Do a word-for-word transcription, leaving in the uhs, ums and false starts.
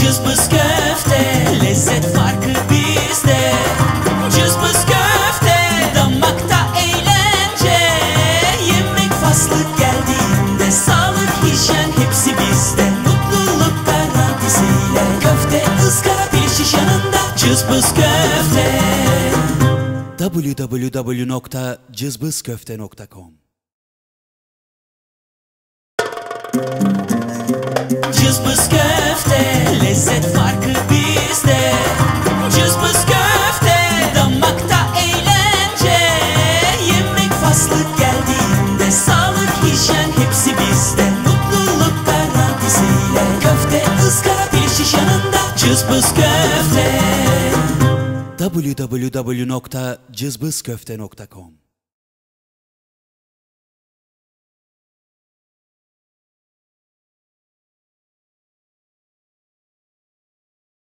Cızbız köfte, lezzet farkı bizde. Cızbız köfte, damakta eğlence. Yemek faslı geldiğinde sağlık, hijyen hepsi bizde. Mutluluk garantisiyle köfte, ızgara, piliç şiş yanında. Cızbız köfte. w w w nokta cızbız köfte nokta com Cızbız köfte, lezzet farkı bizde. Cızbız köfte, damakta eğlence. Yemek faslı geldiğinde sağlık, hijyen hepsi bizde. Mutluluk garantisiyle köfte, ızgara, piliç şiş yanında. Cızbız köfte. w w w nokta cızbız köfte nokta com